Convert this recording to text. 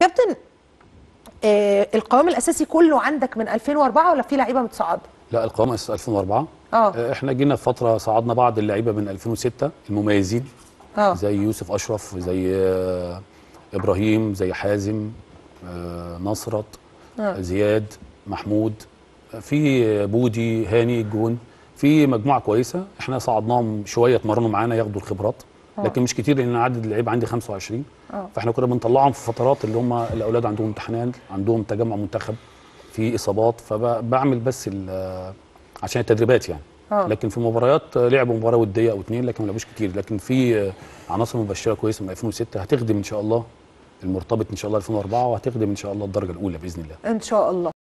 كابتن، القوام الاساسي كله عندك من 2004 ولا في لعيبه متصعده؟ لا، القوام اساس 2004. احنا جينا في فتره صعدنا بعض اللعيبه من 2006 المميزين، زي يوسف اشرف، زي ابراهيم، زي حازم، نصرت، زياد، محمود، في بودي، هاني الجون، في مجموعه كويسه. احنا صعدناهم شويه اتمرنوا معانا ياخدوا الخبرات، لكن مش كتير لان عدد اللعيبه عندي 25. فاحنا كنا بنطلعهم في فترات اللي هم الاولاد عندهم امتحانات، عندهم تجمع منتخب، في اصابات، فبعمل بس عشان التدريبات يعني. لكن في مباريات لعبوا مباراه وديه او اتنين، لكن ما لعبوش كتير. لكن في عناصر مبشره كويسه من 2006 هتخدم ان شاء الله المرتبط ان شاء الله 2004، وهتخدم ان شاء الله الدرجه الاولى باذن الله ان شاء الله.